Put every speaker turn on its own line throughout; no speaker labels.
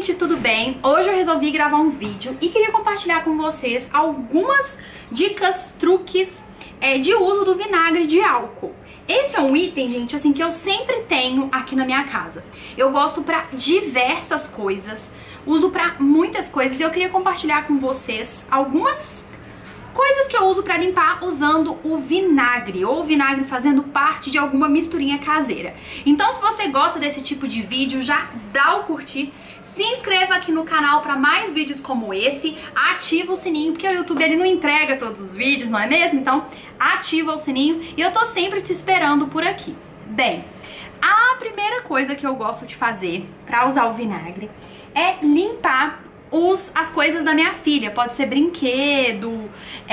gente, tudo bem? Hoje eu resolvi gravar um vídeo e queria compartilhar com vocês algumas dicas, truques de uso do vinagre de álcool. Esse é um item, gente, assim, que eu sempre tenho aqui na minha casa. Eu gosto pra diversas coisas, uso pra muitas coisas e eu queria compartilhar com vocês algumas coisas que eu uso pra limpar usando o vinagre, ou o vinagre fazendo parte de alguma misturinha caseira. Então, se você gosta desse tipo de vídeo, já dá o curtir, se inscreva aqui no canal para mais vídeos como esse, ativa o sininho, porque o YouTube ele não entrega todos os vídeos, não é mesmo? Então, ativa o sininho e eu tô sempre te esperando por aqui. Bem, a primeira coisa que eu gosto de fazer pra usar o vinagre é limpar as coisas da minha filha. Pode ser brinquedo,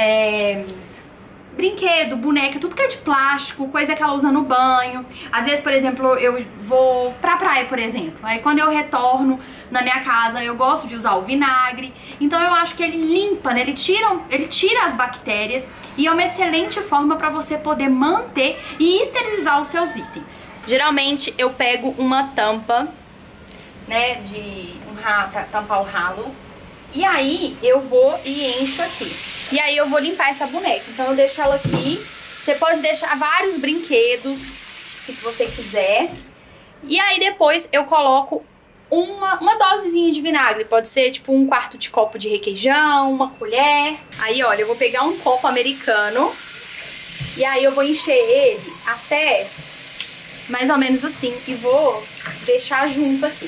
boneca, tudo que é de plástico, coisa que ela usa no banho. Às vezes, por exemplo, eu vou pra praia, por exemplo. Aí quando eu retorno na minha casa, eu gosto de usar o vinagre. Então eu acho que ele limpa, né? Ele tira as bactérias e é uma excelente forma pra você poder manter e esterilizar os seus itens. Geralmente eu pego uma tampa, né, pra tampar o ralo. E aí eu vou e encho aqui. E aí eu vou limpar essa boneca. Então eu deixo ela aqui. Você pode deixar vários brinquedos, se você quiser. E aí depois eu coloco uma dosezinha de vinagre. Pode ser tipo 1/4 de copo de requeijão, uma colher. Aí olha, eu vou pegar um copo americano. E aí eu vou encher ele até mais ou menos assim. E vou deixar junto aqui.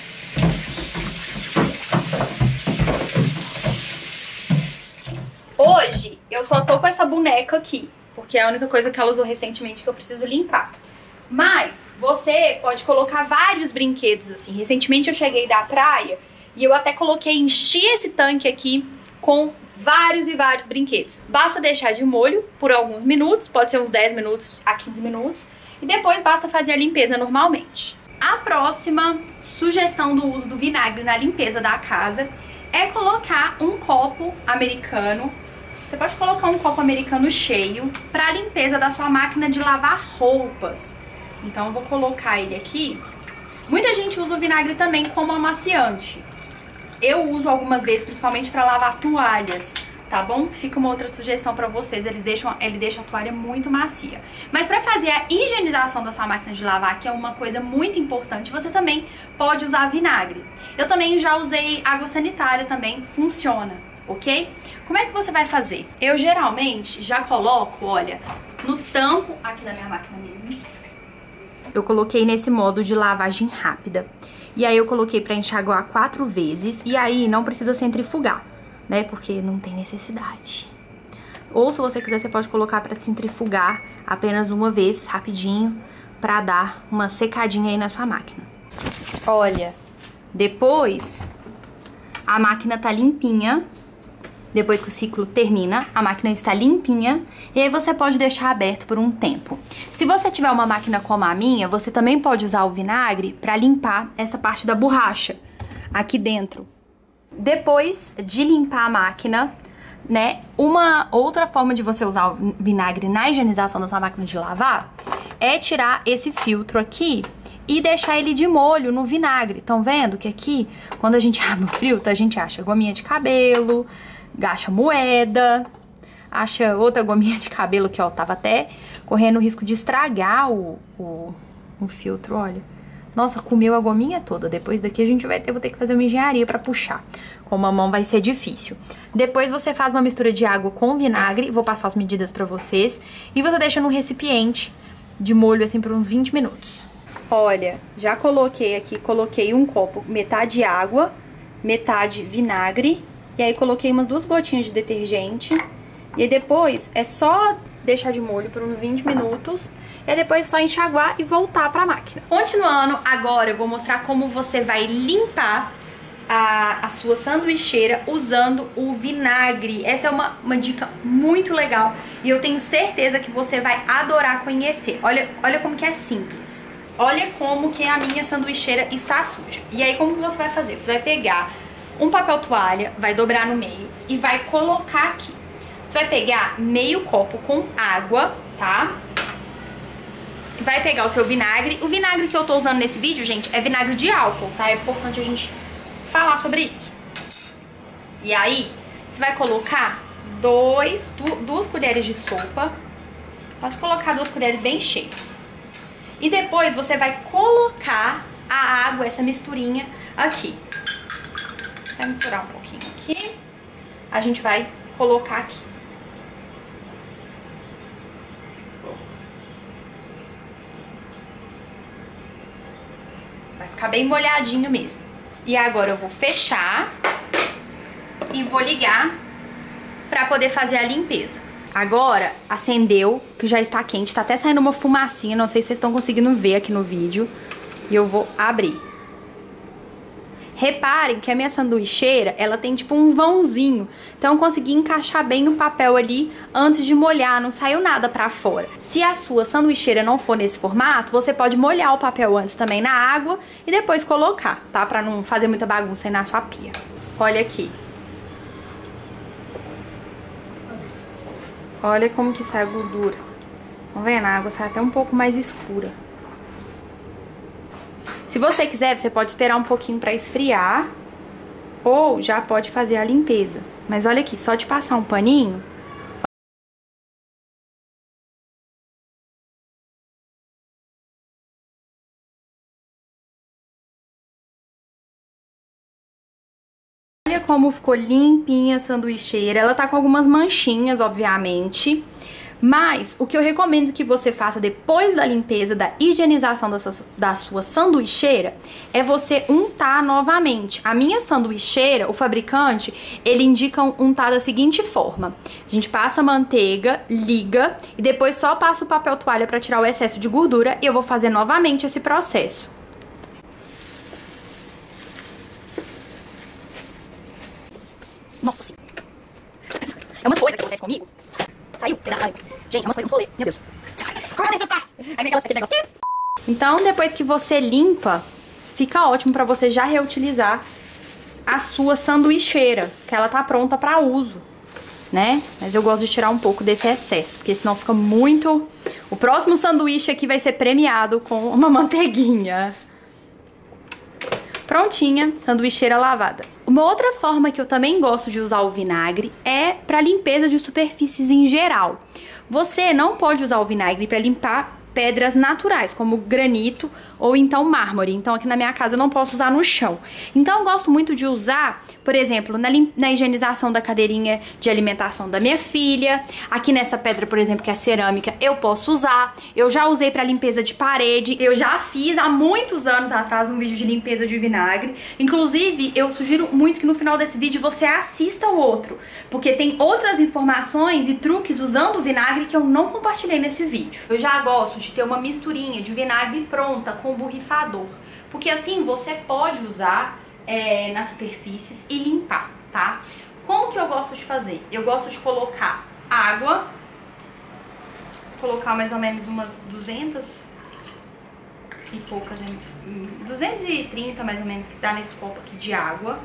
Hoje eu só tô com essa boneca aqui, porque é a única coisa que ela usou recentemente que eu preciso limpar. Mas você pode colocar vários brinquedos assim. Recentemente eu cheguei da praia e eu até enchi esse tanque aqui com vários e vários brinquedos. Basta deixar de molho por alguns minutos, pode ser uns 10 minutos a 15 minutos, e depois basta fazer a limpeza normalmente. A próxima sugestão do uso do vinagre na limpeza da casa é colocar um copo americano. Você pode colocar um copo americano cheio para limpeza da sua máquina de lavar roupas. Então eu vou colocar ele aqui. Muita gente usa o vinagre também como amaciante. Eu uso algumas vezes, principalmente para lavar toalhas, tá bom? Fica uma outra sugestão para vocês, ele deixa a toalha muito macia. Mas para fazer a higienização da sua máquina de lavar, que é uma coisa muito importante, você também pode usar vinagre. Eu também já usei água sanitária também, funciona, ok? Como é que você vai fazer? Eu geralmente já coloco, olha, no tampo aqui da minha máquina mesmo. Eu coloquei nesse modo de lavagem rápida. E aí eu coloquei para enxaguar 4 vezes, e aí não precisa centrifugar, né, porque não tem necessidade. Ou se você quiser, você pode colocar para centrifugar apenas uma vez, rapidinho, para dar uma secadinha aí na sua máquina. Olha, depois a máquina tá limpinha. Depois que o ciclo termina, a máquina está limpinha e aí você pode deixar aberto por um tempo. Se você tiver uma máquina como a minha, você também pode usar o vinagre para limpar essa parte da borracha aqui dentro. Depois de limpar a máquina, né, uma outra forma de você usar o vinagre na higienização da sua máquina de lavar é tirar esse filtro aqui e deixar ele de molho no vinagre. Estão vendo que aqui, quando a gente abre o filtro, a gente acha gominha de cabelo, acha moeda, acha outra gominha de cabelo que, ó, tava até correndo o risco de estragar o filtro, olha. Nossa, comeu a gominha toda. Depois daqui eu vou ter que fazer uma engenharia pra puxar. Com a mão vai ser difícil. Depois você faz uma mistura de água com vinagre, vou passar as medidas pra vocês, e você deixa num recipiente de molho assim por uns 20 minutos. Olha, já coloquei aqui, coloquei um copo, metade água, metade vinagre, e aí coloquei umas 2 gotinhas de detergente. E aí depois é só deixar de molho por uns 20 minutos. E aí depois é só enxaguar e voltar pra máquina. Continuando, agora eu vou mostrar como você vai limpar a sua sanduicheira usando o vinagre. Essa é uma dica muito legal e eu tenho certeza que você vai adorar conhecer. Olha como que é simples. Olha como que a minha sanduicheira está suja. E aí como que você vai fazer? Você vai pegar um papel toalha, vai dobrar no meio e vai colocar aqui. Você vai pegar meio copo com água, tá? Vai pegar o seu vinagre. O vinagre que eu tô usando nesse vídeo, gente, é vinagre de álcool, tá? É importante a gente falar sobre isso. E aí, você vai colocar duas colheres de sopa. Pode colocar 2 colheres bem cheias. E depois você vai colocar a água, essa misturinha aqui. Vai misturar um pouquinho aqui. A gente vai colocar aqui. Vai ficar bem molhadinho mesmo. E agora eu vou fechar e vou ligar pra poder fazer a limpeza. Agora, acendeu, que já está quente, tá até saindo uma fumacinha, não sei se vocês estão conseguindo ver aqui no vídeo. E eu vou abrir. Reparem que a minha sanduicheira, ela tem tipo um vãozinho. Então eu consegui encaixar bem o papel ali antes de molhar, não saiu nada pra fora. Se a sua sanduicheira não for nesse formato, você pode molhar o papel antes também na água e depois colocar, tá? Pra não fazer muita bagunça aí na sua pia. Olha aqui. Olha como que sai a gordura. Estão vendo? A água sai até um pouco mais escura. Se você quiser, você pode esperar um pouquinho pra esfriar. Ou já pode fazer a limpeza. Mas olha aqui, só de passar um paninho. Olha como ficou limpinha a sanduicheira. Ela tá com algumas manchinhas, obviamente. Mas o que eu recomendo que você faça depois da limpeza, da higienização da sua sanduicheira, é você untar novamente. A minha sanduicheira, o fabricante, ele indica untar da seguinte forma. A gente passa a manteiga, liga e depois só passa o papel toalha para tirar o excesso de gordura e eu vou fazer novamente esse processo. Nossa senhora. É uma coisa que acontece comigo. Saiu? Gente, é umas coisas no rolê. Meu Deus. Corta essa parte. Aí vem aquele negócio. Então, depois que você limpa, fica ótimo pra você já reutilizar a sua sanduicheira, que ela tá pronta pra uso, né? Mas eu gosto de tirar um pouco desse excesso, porque senão fica muito... O próximo sanduíche aqui vai ser premiado com uma manteiguinha. Prontinha, sanduicheira lavada. Uma outra forma que eu também gosto de usar o vinagre é para limpeza de superfícies em geral. Você não pode usar o vinagre para limpar pedras naturais, como granito ou então mármore. Então aqui na minha casa eu não posso usar no chão. Então eu gosto muito de usar, por exemplo, na higienização da cadeirinha de alimentação da minha filha. Aqui nessa pedra, por exemplo, que é cerâmica, eu posso usar. Eu já usei para limpeza de parede. Eu já fiz há muitos anos atrás um vídeo de limpeza de vinagre. Inclusive, eu sugiro muito que no final desse vídeo você assista o outro, porque tem outras informações e truques usando o vinagre que eu não compartilhei nesse vídeo. Eu já gosto de ter uma misturinha de vinagre pronta com borrifador, porque assim você pode usar nas superfícies e limpar, tá? Como que eu gosto de fazer? Eu gosto de colocar água, colocar mais ou menos umas 200 e poucas, 230 mais ou menos que dá nesse copo aqui de água.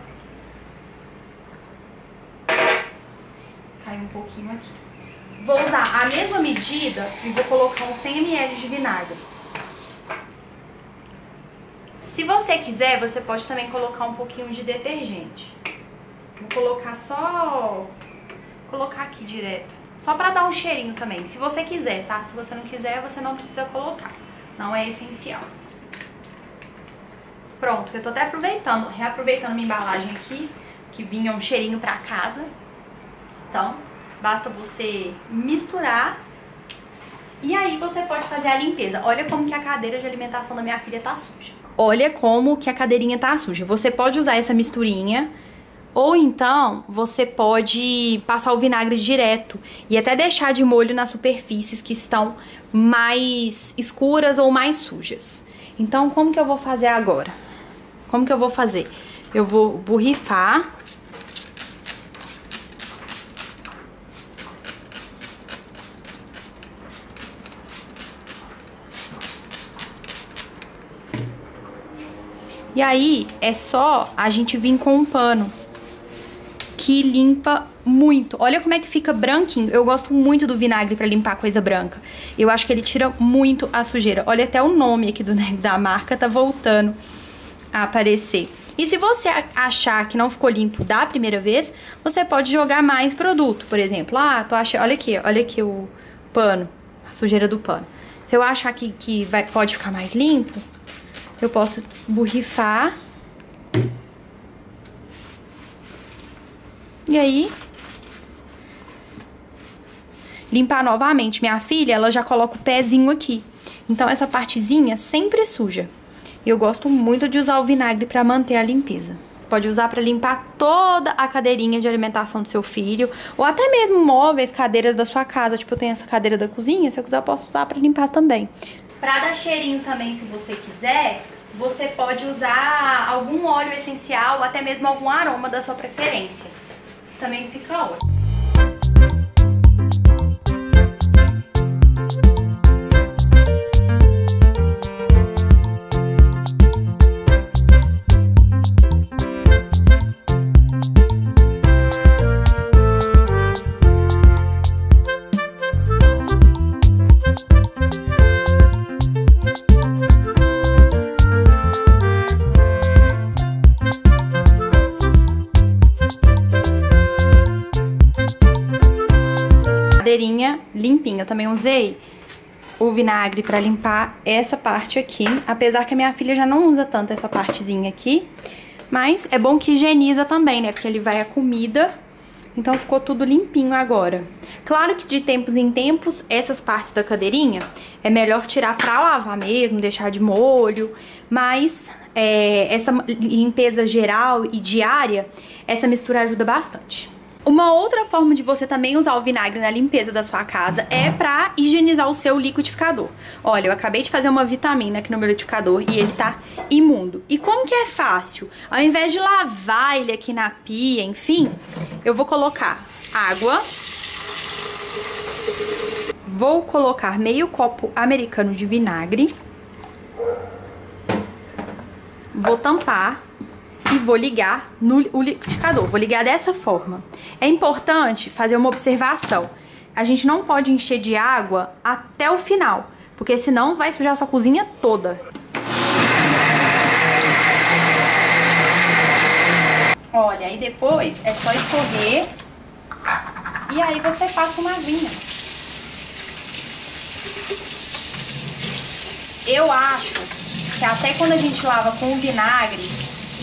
Caiu um pouquinho aqui. Vou usar a mesma medida e vou colocar uns 100 ml de vinagre. Se você quiser, você pode também colocar um pouquinho de detergente. Vou colocar colocar aqui direto. Só pra dar um cheirinho também, se você quiser, tá? Se você não quiser, você não precisa colocar. Não é essencial. Pronto, eu tô até reaproveitando minha embalagem aqui, que vinha um cheirinho pra casa. Então, basta você misturar e aí você pode fazer a limpeza. Olha como que a cadeira de alimentação da minha filha tá suja. Olha como que a cadeirinha tá suja. Você pode usar essa misturinha ou então você pode passar o vinagre direto e até deixar de molho nas superfícies que estão mais escuras ou mais sujas. Então, como que eu vou fazer agora? Como que eu vou fazer? Eu vou borrifar. E aí, é só a gente vir com um pano que limpa muito. Olha como é que fica branquinho. Eu gosto muito do vinagre pra limpar coisa branca. Eu acho que ele tira muito a sujeira. Olha, até o nome aqui da marca tá voltando a aparecer. E se você achar que não ficou limpo da primeira vez, você pode jogar mais produto. Por exemplo, olha aqui o pano, a sujeira do pano. Se eu achar que pode ficar mais limpo, eu posso borrifar. E aí, limpar novamente. Minha filha, ela já coloca o pezinho aqui. Então, essa partezinha sempre é suja. E eu gosto muito de usar o vinagre pra manter a limpeza. Você pode usar pra limpar toda a cadeirinha de alimentação do seu filho. Ou até mesmo móveis, cadeiras da sua casa. Tipo, eu tenho essa cadeira da cozinha, se eu quiser eu posso usar pra limpar também. Pra dar cheirinho também, se você quiser, você pode usar algum óleo essencial ou até mesmo algum aroma da sua preferência. Também fica ótimo. Cadeirinha limpinha. Eu também usei o vinagre pra limpar essa parte aqui, apesar que a minha filha já não usa tanto essa partezinha aqui, mas é bom que higieniza também, né, porque ele vai a comida, então ficou tudo limpinho agora. Claro que de tempos em tempos, essas partes da cadeirinha é melhor tirar pra lavar mesmo, deixar de molho, mas essa limpeza geral e diária, essa mistura ajuda bastante. Uma outra forma de você também usar o vinagre na limpeza da sua casa é pra higienizar o seu liquidificador. Olha, eu acabei de fazer uma vitamina aqui no meu liquidificador e ele tá imundo. E como que é fácil? Ao invés de lavar ele aqui na pia, enfim, eu vou colocar água. Vou colocar meio copo americano de vinagre. Vou tampar. E vou ligar no liquidificador, vou ligar dessa forma. É importante fazer uma observação. A gente não pode encher de água até o final, porque senão vai sujar a sua cozinha toda. Olha, aí depois é só escorrer e aí você passa uma aguinha. Eu acho que até quando a gente lava com o vinagre,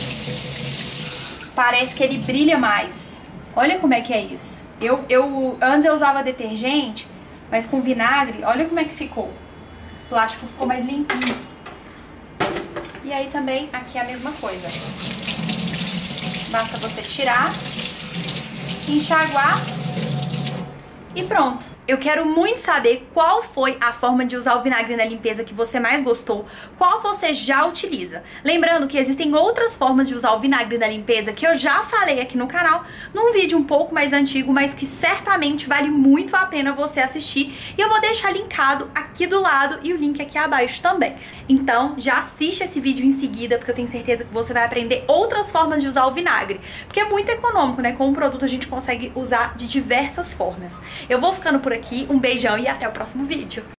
parece que ele brilha mais. Olha como é que é isso. Antes eu usava detergente, mas com vinagre, olha como é que ficou. O plástico ficou mais limpinho. E aí também aqui é a mesma coisa. Basta você tirar, enxaguar e pronto. Eu quero muito saber qual foi a forma de usar o vinagre na limpeza que você mais gostou, qual você já utiliza. Lembrando que existem outras formas de usar o vinagre na limpeza que eu já falei aqui no canal, num vídeo um pouco mais antigo, mas que certamente vale muito a pena você assistir. E eu vou deixar linkado aqui do lado e o link aqui abaixo também. Então já assiste esse vídeo em seguida, porque eu tenho certeza que você vai aprender outras formas de usar o vinagre. Porque é muito econômico, né? Com o produto a gente consegue usar de diversas formas. Eu vou ficando por aqui, um beijão e até o próximo vídeo.